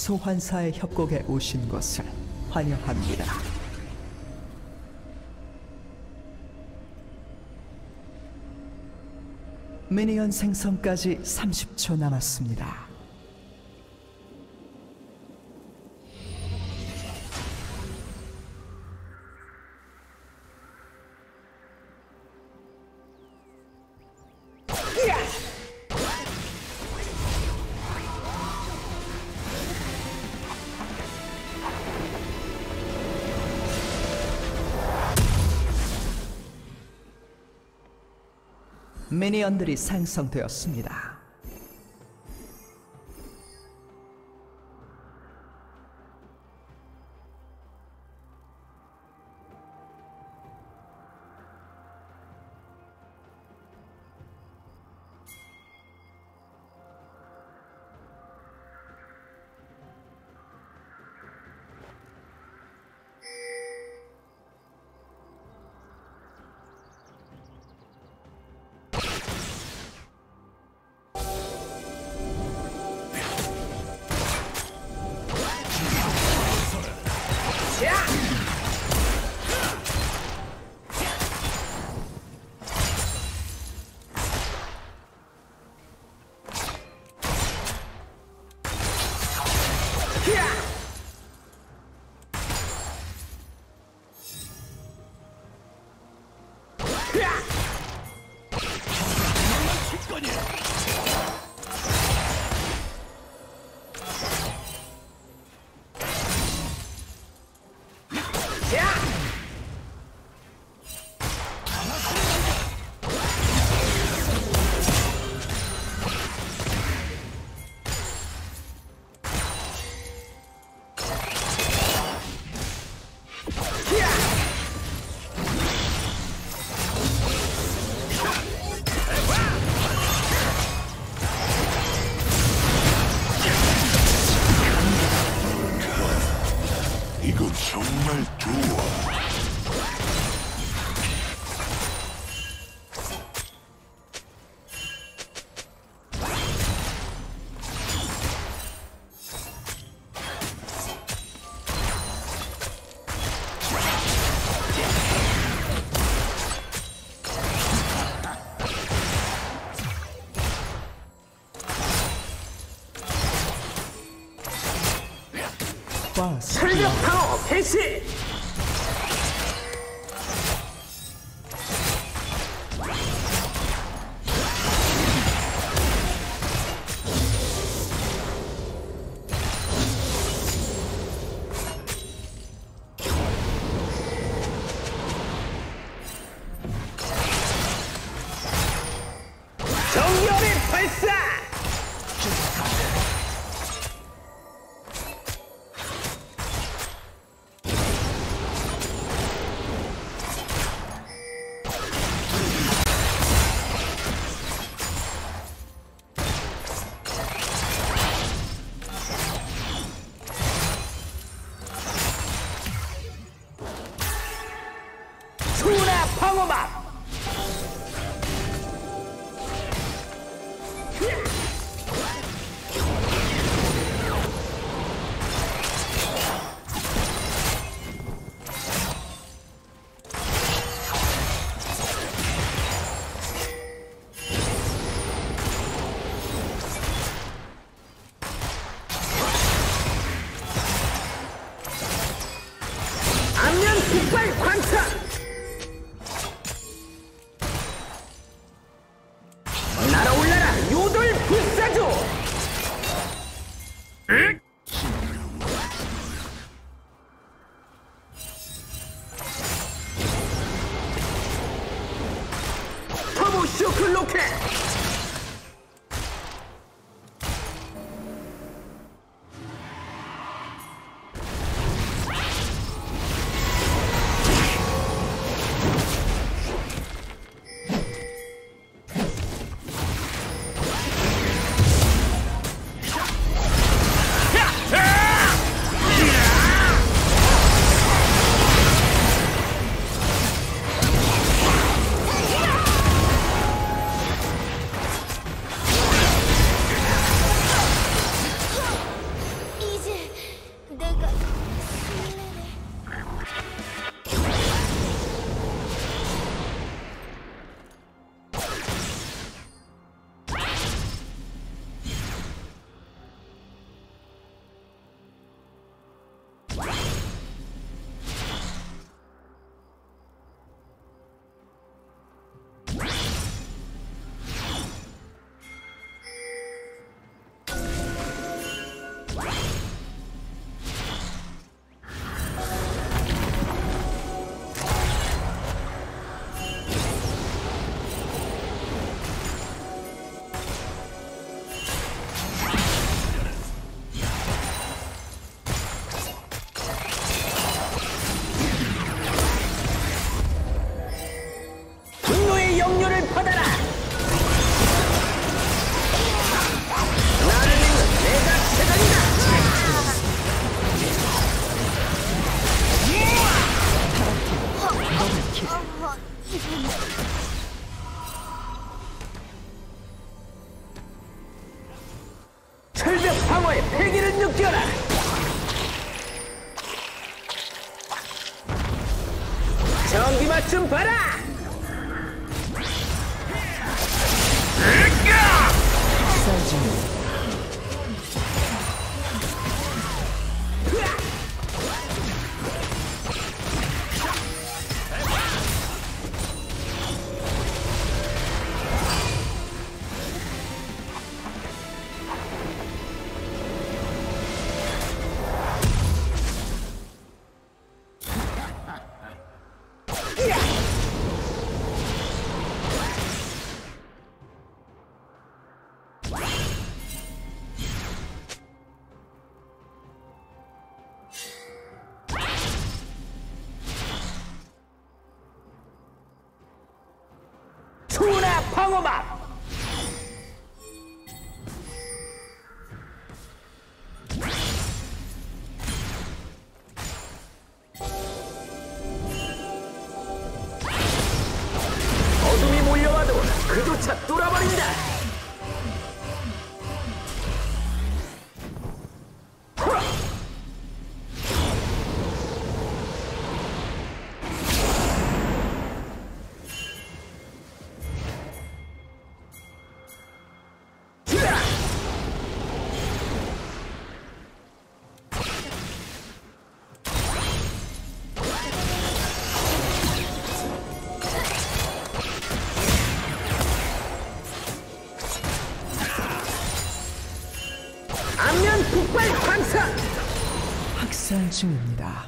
소환사의 협곡에 오신 것을 환영합니다. 미니언 생성까지 30초 남았습니다. 미니언들이 생성되었습니다. 이거 정말 좋아. 철벽 방어 개시! 정렬의 발사! 투나 방어막! 안면 폭발 관찰! 느껴라. 전기맛 좀 봐라. 쌀 투나 방어막. 어둠이 몰려와도 그조차 뚫어버린다. 안면 폭발 광선. 학살 중입니다.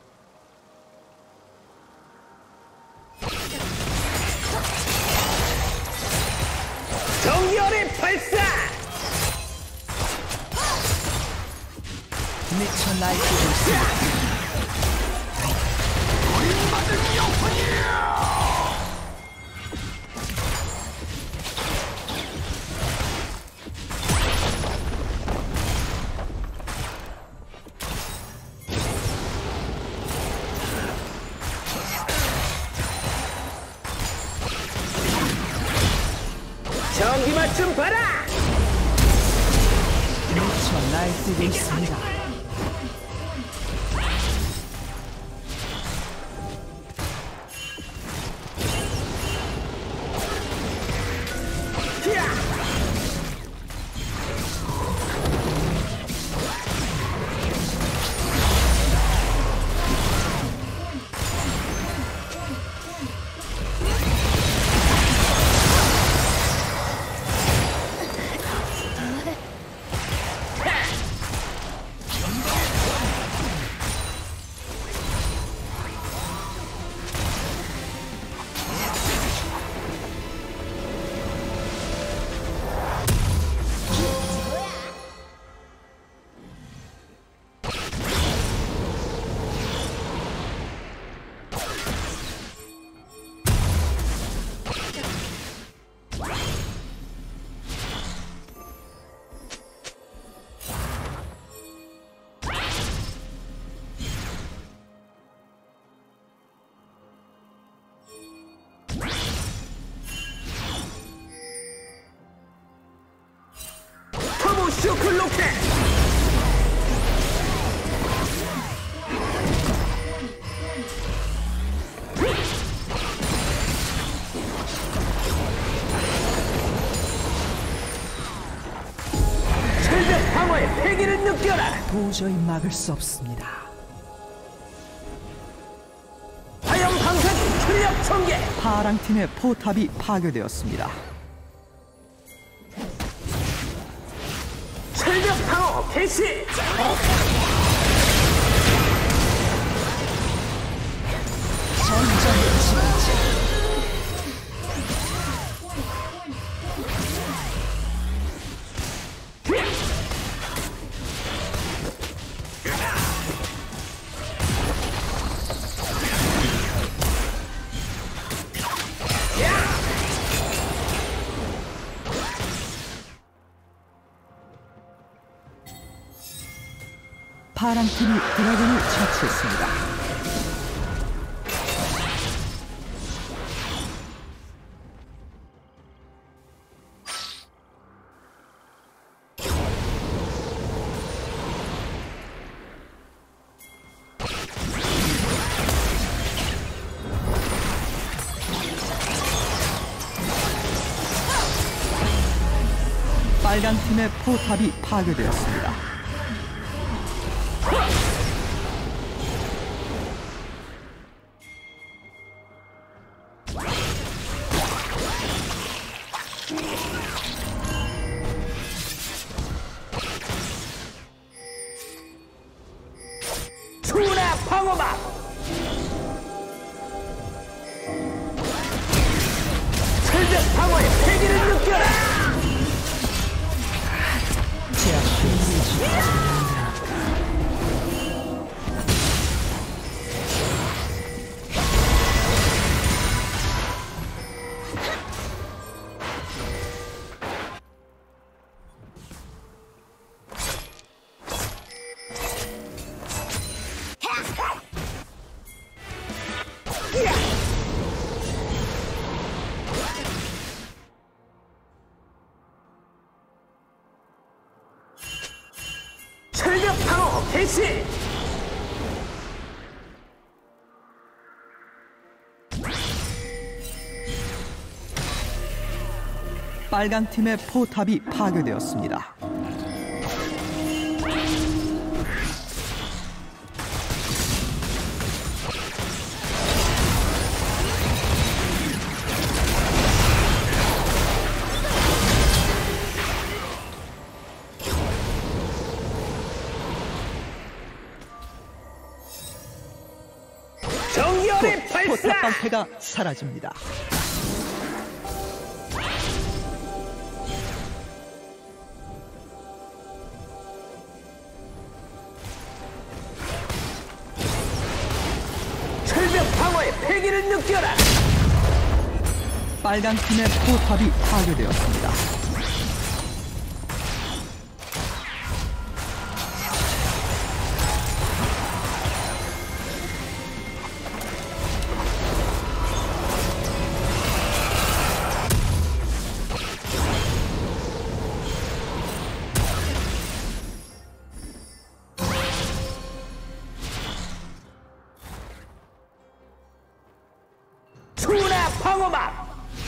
정열의 발사. 미쳐 날뛰고 있습니다. 전기맛 좀 봐라. 미쳐 날뛰고 있습니다. 터보 쇼크 로켓. 철벽 방어의 패기를 느껴라. 도저히 막을 수 없습니다. 화염 방사기 출력 전개. 파랑팀의 포탑이 파괴되었습니다. 철벽 방어 개시. 전장의 지배자. 파랑팀이 드래곤을 처치했습니다. 빨간 팀의 포탑이 파괴되었습니다. 투나 방어막. 철벽 방어의 패기를 느껴라. 철벽 방어 개시. 빨간 팀의 포탑이 파괴되었습니다. 정열의 포탑 발사. 방패가 사라집니다. 철벽 방어의 패기를 느껴라. 빨간 팀의 포탑이 파괴되었습니다. 투나 방어막.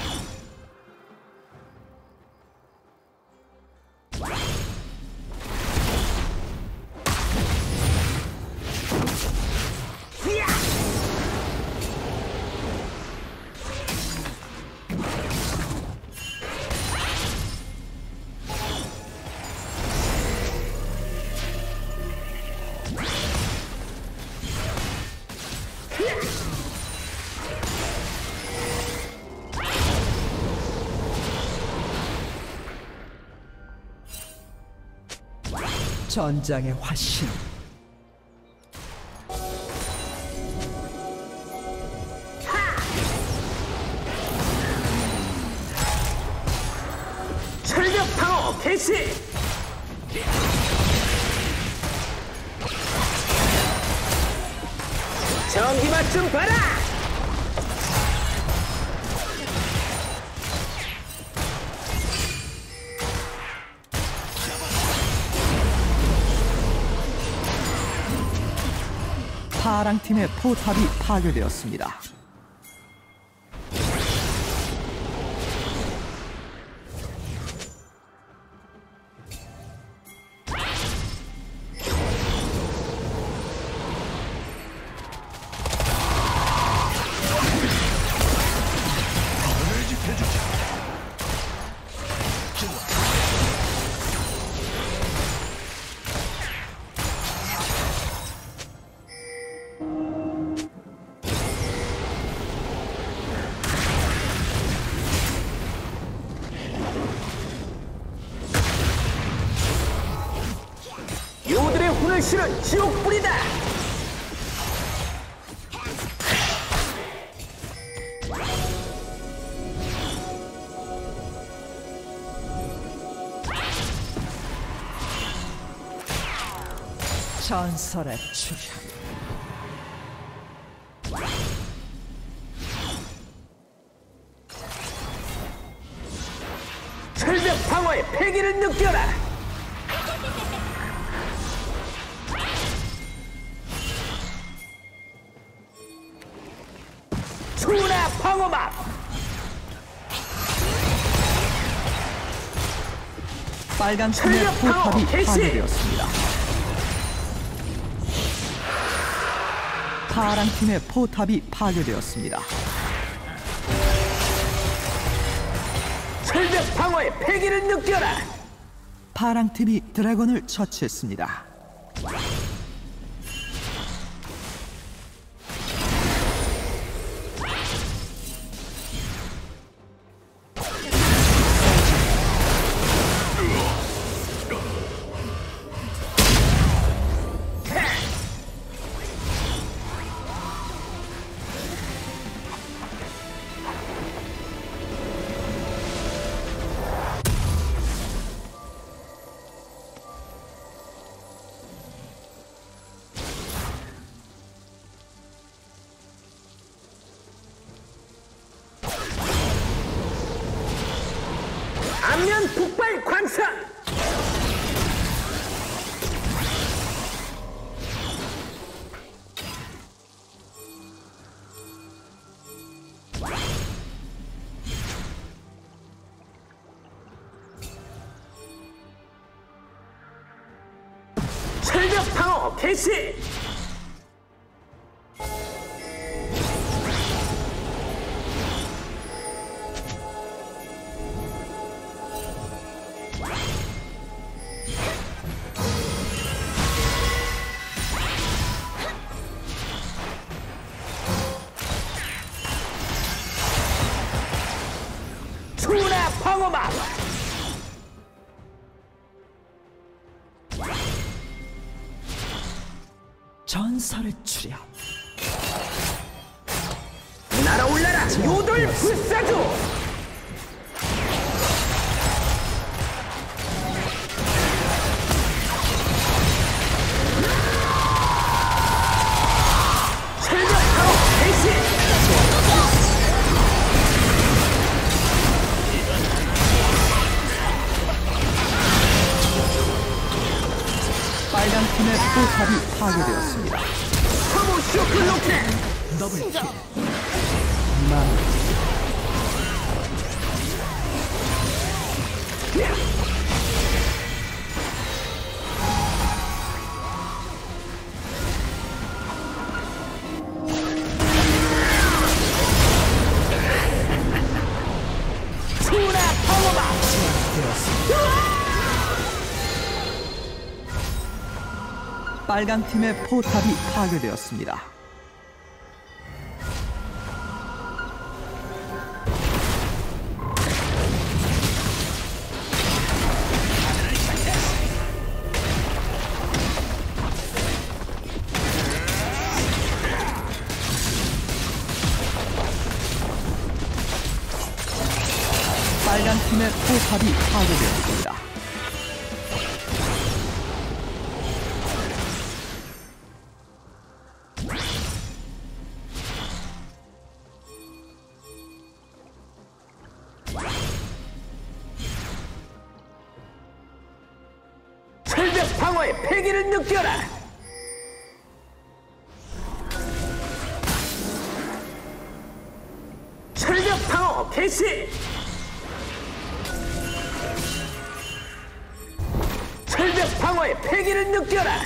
전장의 화신. 철벽 방어 개시. 전기맛 좀 봐라. 파랑 팀의 포탑이 파괴되었습니다. 요들의 혼을 실은 지옥불이다. 전설의 출현. 철벽 방어의 패기를 느껴라. 투나 방어막. 빨간 팀의 철벽 방어 포탑이 개시! 파괴되었습니다. 파란 팀의 포탑이 파괴되었습니다. 철벽 방어의 패기를 느껴라. 파랑 팀이 드래곤을 처치했습니다. 안면 폭발 광선. 철벽 방어 개시. 투나 방어막. 전설의 출현. 날아올라라 요돌 불사조. 철벽 방어 개시. 빨간 팀의 포탑이 파괴되었습니다. 커브 쇼크 로켓. 더블킬. 투나 방어막. 빨간 팀의 포탑이 파괴되었습니다. 빨간 팀의 포탑이 파괴되었습니다. 철벽 방어의 패기를 느껴라. 철벽 방어 개시. 철벽 방어의 패기를 느껴라.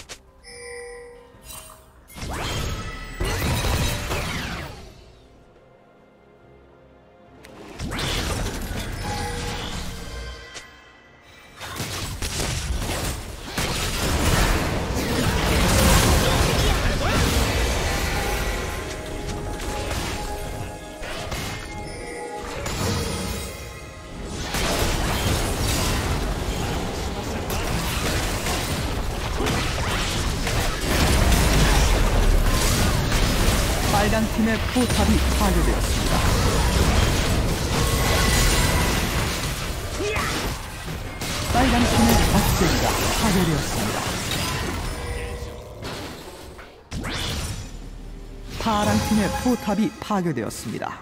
빨간 팀의 포탑이 파괴되었습니다. 빨간 팀의 박제기가 파괴되었습니다. 파란 팀의 포탑이 파괴되었습니다.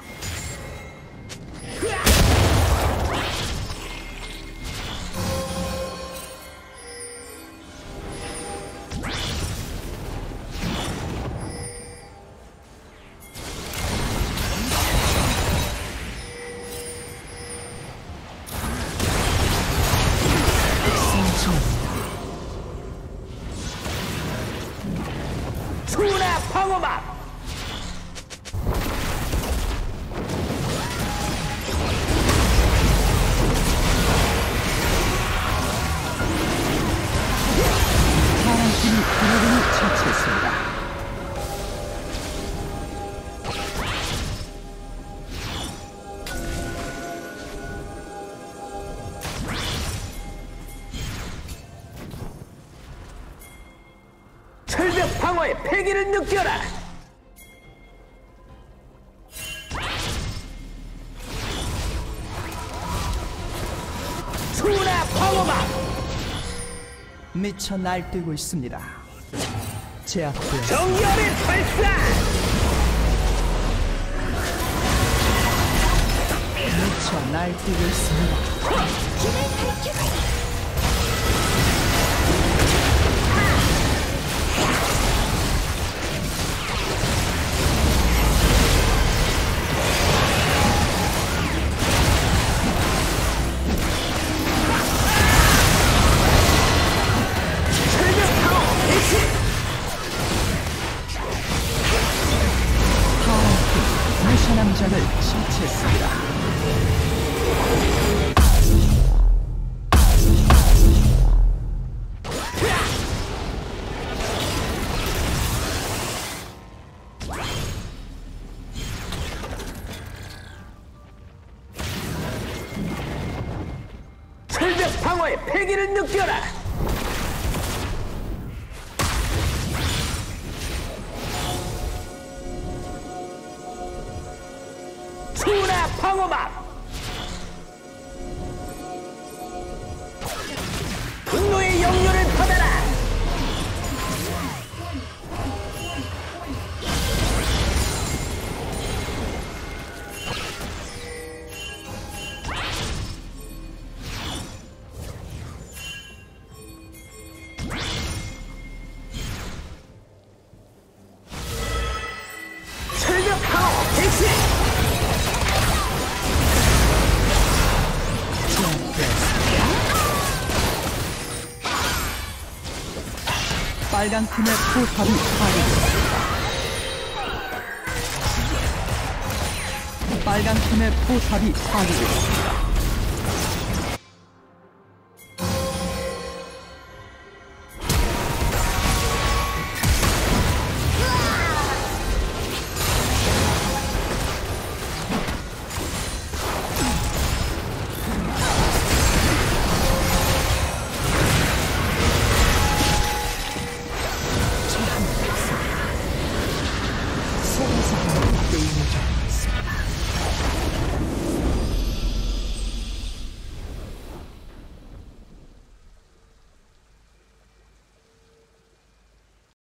처치합니다. 추나 방어막. 파랑팀이 드래곤을 처치했습니다. 철벽 방어의 패기를 느껴라. 추나 방어막. 미쳐 날뛰고 있습니다. 제압되어 정렬의 발사. 미쳐 날뛰고 있습니다. 철벽 방어 개시. 파랑팀 무샤남작을 처치했습니다. 철벽 방어의 패기를 느껴라. 추나 방어막. 분노의 영역을 받아라. 철벽 방어 개시. 빨간 팀의 포탑이 파괴되었습니다. 빨간 팀의 포탑이 파괴되었습니다.